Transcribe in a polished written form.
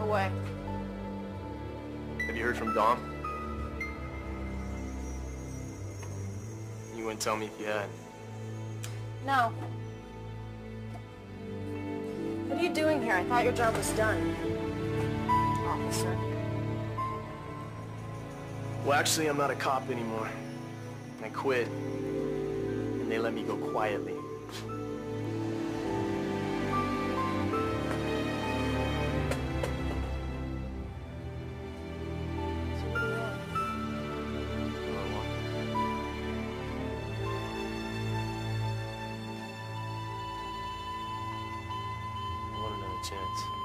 away. Have you heard from Dom? You wouldn't tell me if you had. No. What are you doing here? I thought your job was done, officer. Well, actually, I'm not a cop anymore. I quit, and they let me go quietly. So what do you want? What do I want? I want another chance.